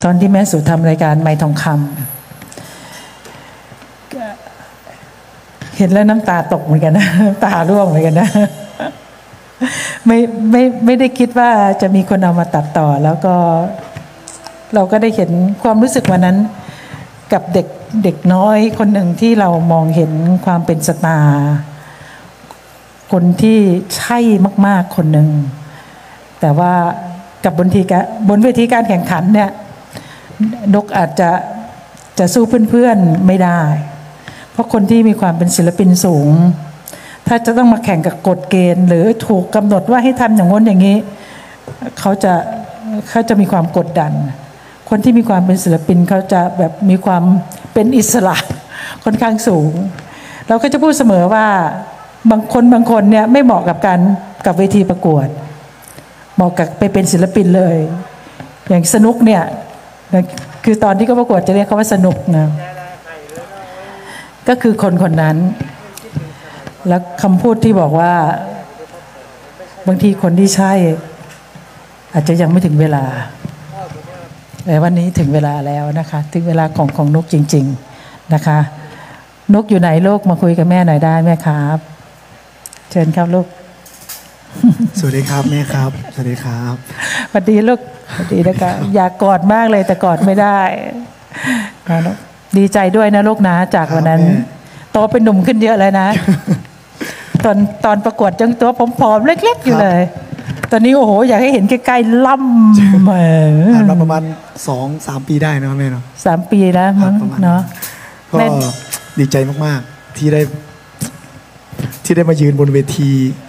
ตอนที่แม่สุทำรายการไม้ทองคำเห็นแล้วน้ำตาตกเหมือนกันนะน้ำตาร่วงเหมือนกันนะไม่ได้คิดว่าจะมีคนเอามาตัดต่อแล้วก็เราก็ได้เห็นความรู้สึกวันนั้นกับเด็กน้อยคนหนึ่งที่เรามองเห็นความเป็นสตาร์คนที่ใช่มากๆคนหนึ่งแต่ว่ากับบนเวทีการแข่งขันเนี่ยนกอาจจะสู้เพื่อนๆไม่ได้เพราะคนที่มีความเป็นศิลปินสูงถ้าจะต้องมาแข่งกับกฎเกณฑ์หรือถูกกำหนดว่าให้ทำอย่างง้นอย่างนี้เขาจะมีความกดดันคนที่มีความเป็นศิลปินเขาจะแบบมีความเป็นอิสระค่อนข้างสูงเราก็จะพูดเสมอว่าบางคนเนี่ยไม่เหมาะกับเวทีประกวดเหมาะกับไปเป็นศิลปินเลยอย่างสนุกเนี่ยคือตอนที่เขาประกวดจะเรียกเขาว่าสนุกนะก็คือคนนั้นแล้วคำพูดที่บอกว่าบางทีคนที่ใช่อาจจะยังไม่ถึงเวลาแต่วันนี้ถึงเวลาแล้วนะคะถึงเวลาของนกจริงๆนะคะนกอยู่ไหนลูกมาคุยกับแม่หน่อยได้ไหมครับเชิญครับลูกสวัสดีครับแม่ครับสวัสดีครับสวัสดีลูกสวัสดีนะคะอยากกอดมากเลยแต่กอดไม่ได้นะดีใจด้วยนะลูกนะจากวันนั้นโตเป็นหนุ่มขึ้นเยอะเลยนะตอนประกวดจังตัวผอมๆเล็กๆอยู่เลยตอนนี้โอ้โหอยากให้เห็นใกล้ๆล่ำผ่านมาประมาณ 2-3 ปีได้นะครับแม่เนาะ 3 ปีแล้วมั้งเนาะก็ดีใจมากๆที่ได้มายืนบนเวที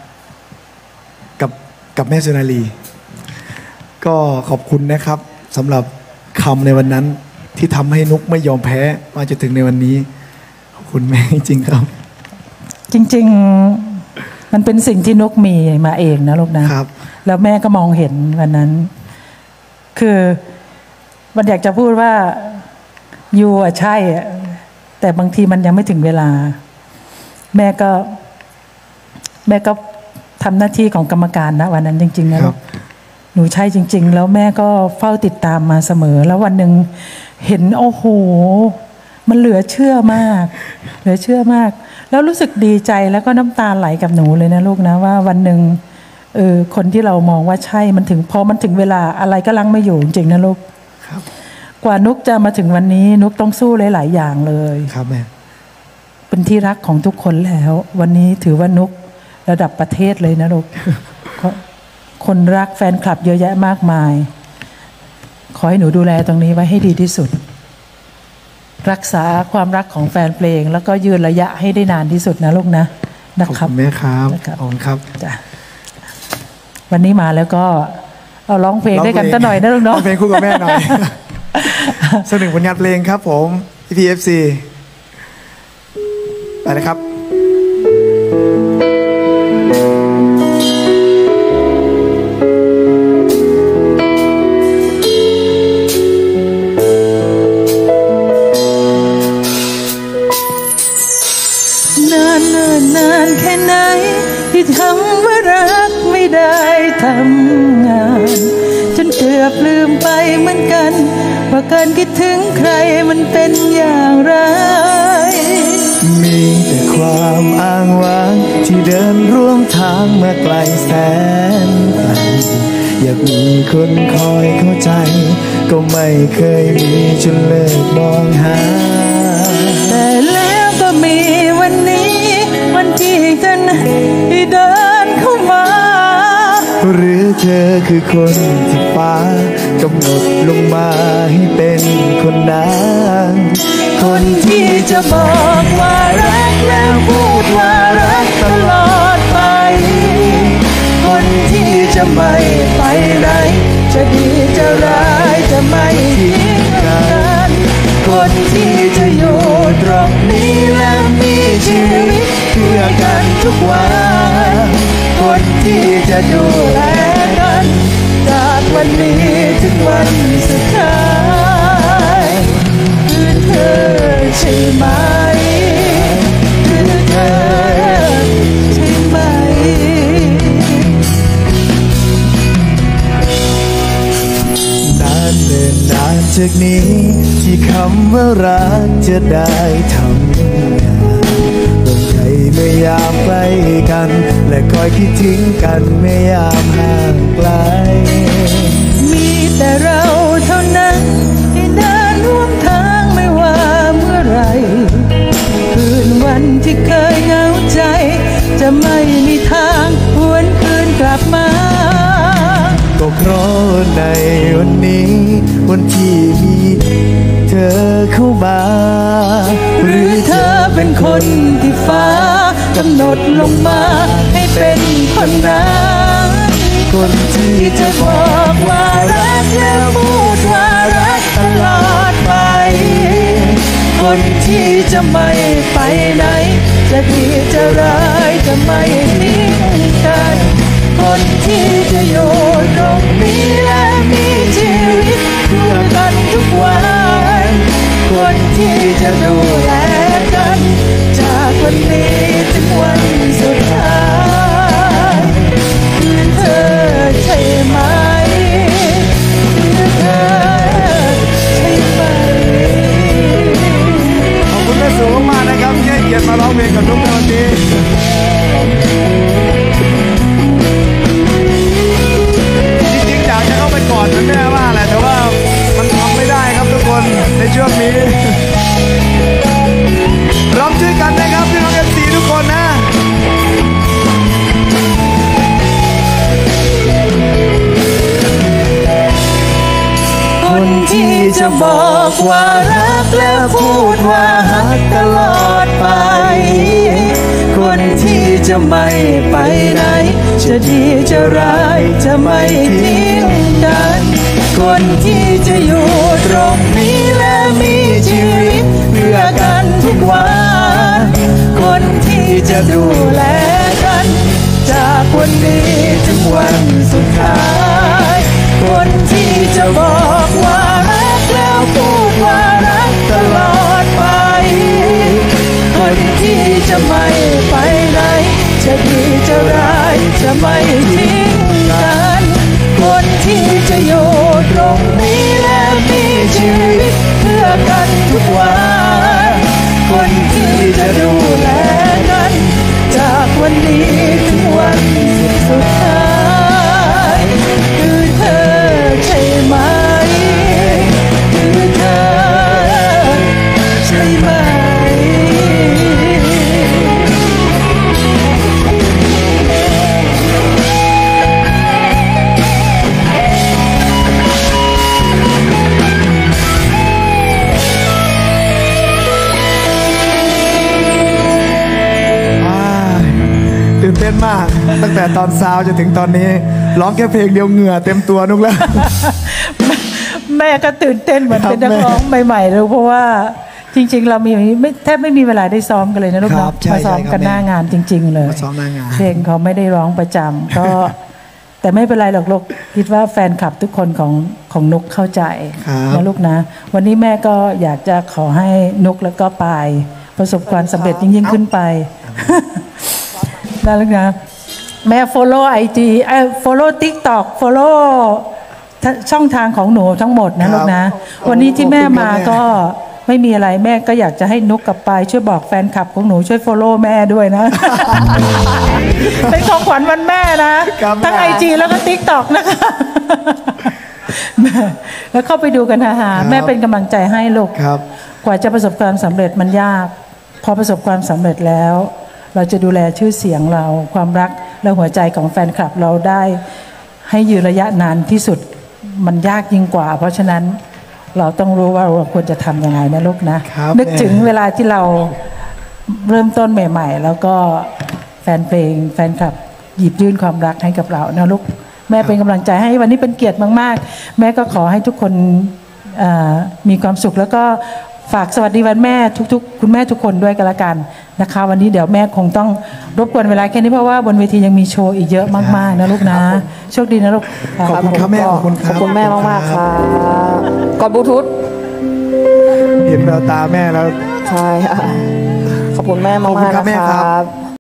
กับแม่สุนารีก็ขอบคุณนะครับสำหรับคำในวันนั้นที่ทำให้นุกไม่ยอมแพ้มาจนถึงในวันนี้ขอบคุณแม่จริงๆครับจริงๆมันเป็นสิ่งที่นุกมีมาเองนะลูกนะครับแล้วแม่ก็มองเห็นวันนั้นคือมันอยากจะพูดว่ายูอ่ะใช่แต่บางทีมันยังไม่ถึงเวลาแม่ก็ทำหน้าที่ของกรรมการนะวันนั้นจริงๆนะลูกหนูใช่จริงๆแล้วแม่ก็เฝ้าติดตามมาเสมอแล้ววันหนึ่งเห็นโอ้โหมันเหลือเชื่อมากแล้วรู้สึกดีใจแล้วก็น้ำตาไหลกับหนูเลยนะลูกนะว่าวันหนึ่งคนที่เรามองว่าใช่พอมันถึงเวลาอะไรก็ลังไม่อยู่จริงๆนะลูกกว่านุกจะมาถึงวันนี้นุกต้องสู้หลายๆอย่างเลยครับแม่เป็นที่รักของทุกคนแล้ววันนี้ถือว่านุกระดับประเทศเลยนะลูกคนรักแฟนคลับเยอะแยะมากมายขอให้หนูดูแลตรงนี้ไว้ให้ดีที่สุดรักษาความรักของแฟนเพลงแล้วก็ยืนระยะให้ได้นานที่สุดนะลูกนะขอบคุณแม่ครับขอบคุณครับจ้ะวันนี้มาแล้วก็เอาร้องเพลงด้วยกันตั้งหน่อยนะลูกเนาะร้องเพลงคู่กับแม่หน่อยสักหนึ่งผลงานเพลงครับผม PFC ไปเลยครับนานแค่ไหนที่ทำว่ารักไม่ได้ทำงานจนเกือบลืมไปเหมือนกันว่าการคิดถึงใครมันเป็นอย่างไรมีแต่ความอ้างว้างที่เดินร่วมทางมาไกลแสนไกลอยากมีคนคอยเข้าใจก็ไม่เคยมีจนเลิกมองหาแต่แล้วก็มีวันนี้วันที่เธอได้เดินเข้ามาหรือเธอคือคนที่ฟ้ากำหนดลงมาให้เป็นคนนั้นคนที่จะบอกว่ารักแล้วพูดว่ารักตลอดไปคนที่จะไม่ไปไหนจะดีจะร้ายจะไม่ทิ้งกันคนที่จะอยู่ตรงนี้และมีชีวิตเพื่อกันทุกวันคนที่จะดูแลกันจากวันนี้ถึงวันสุดท้ายคือเธอใช่ไหมคือเธอใช่ไหมนานเนิ่นนานจะจากนี้ที่คำว่ารักจะได้ทำงานดวงใจเมื่อยามใกล้กันและคอยคิดถึงกันเมื่อยามห่างไกลมีแต่เราเท่านั้นที่เดินร่วมทางไม่ว่าเมื่อไรคืนวันที่เคยเหงาใจจะไม่มีทางหวนคืนกลับมาก็เพราะในวันนี้วันที่มีเธอเข้ามาหรือเธอเป็นคนที่ฟ้ากำหนดลงมาให้เป็นคนนั้นคนที่จะบอกว่ารักและพูดว่ารักตลอดไปคนที่จะไม่ไปไหนจะดีจะร้ายจะไม่ทิ้งกันคนที่จะอยู่ตรงนี้และมีชีวิตเพื่อกันทุกวันคนที่จะดูแลกันจากวันนี้ถึงวันสุดท้ายคือเธอใช่ไหมคือเธอใช่ไหมขอบคุณแม่สูงมากนะครับที่ให้เกียรติมาร้องเพลงกับนุ๊กในวันนี้อยากจะเข้าไปกอดเหมือนแม่ว่าแหละแต่ว่ามันทำไม่ได้ครับทุกคนในช่วงนี้ร้องช่วยกันนะครับพี่น้องเอฟซีทุกคนนะคนที่จะบอกว่ารักและพูดว่ารักตลอดไปคนที่จะไม่ไปไหนจะดีจะร้ายจะไม่ทิ้งกันคนที่จะอยู่ตรงนี้และมีชีวิตเพื่อกันทุกวันคนที่จะดูแลกันจากวันนี้ถึงวันสุดท้ายคนที่จะบอกว่ารักแล้วพูดว่ารักตลอดไปคนที่จะไม่ไปไหนจะดีจะร้ายจะไม่ทิ้งกันคนที่จะอยู่ตรงนี้และมีชีวิตเพื่อกันทุกวันคนที่จะดูแลกันจากวันนี้ถึงวันสุดท้ายคือเธอใช่ไหมคือเธอใช่ไหมตื่นเต้นมากตั้งแต่ตอนเช้าจนถึงตอนนี้ร้องแค่เพลงเดียวเหงื่อเต็มตัวนุกแล้วแม่ก็ตื่นเต้นเหมือนเป็นนักร้องใหม่ๆเลยเพราะว่าจริงๆเรามีแทบไม่มีเวลาได้ซ้อมกันเลยนะลูกนะมาซ้อมกันหน้างานจริงๆเลยเพลงเขาไม่ได้ร้องประจำก็แต่ไม่เป็นไรหรอกลูกคิดว่าแฟนคลับทุกคนของนุกเข้าใจนะลูกนะวันนี้แม่ก็อยากจะขอให้นุกแล้วก็ปายประสบความสำเร็จยิ่งขึ้นไปได้แล้วนะแม่ follow IG follow TikTok follow ช่องทางของหนูทั้งหมดนะลูกนะวันนี้ที่แม่มาก็ไม่มีอะไรแม่ก็อยากจะให้นุกกับปายช่วยบอกแฟนคลับของหนูช่วย follow แม่ด้วยนะ เป็นของขวัญวันแม่นะทั้ง IG แล้วก็ TikTok นะคะแล้วเข้าไปดูกันนะฮะแม่เป็นกำลังใจให้ลูกกว่าจะประสบความสำเร็จมันยากพอประสบความสำเร็จแล้วเราจะดูแลชื่อเสียงเราความรักและหัวใจของแฟนคลับเราได้ให้ยืนระยะนานที่สุดมันยากยิ่งกว่าเพราะฉะนั้นเราต้องรู้ว่าเราควรจะทำยังไงนะลูกนะนึกถึงเวลาที่เราเริ่มต้นใหม่ๆแล้วก็แฟนเพลงแฟนคลับหยิบยื่นความรักให้กับเรานะลูกแม่เป็นกำลังใจให้วันนี้เป็นเกียรติมากๆแม่ก็ขอให้ทุกคนมีความสุขแล้วก็ฝากสวัสดีวันแม่ทุกๆคุณแม่ทุกคนด้วยกันละกันนะคะวันนี้เดี๋ยวแม่คงต้องรบกวนเวลาแค่นี้เพราะว่าบนเวทียังมีโชว์อีกเยอะมากๆนะลูกนะโชคดีนะลูกขอบคุณครับแม่ขอบคุณแม่มากๆค่ะกอดบลูทูธเห็นแววตาแม่แล้วใช่ค่ะขอบคุณแม่มากๆนะครับ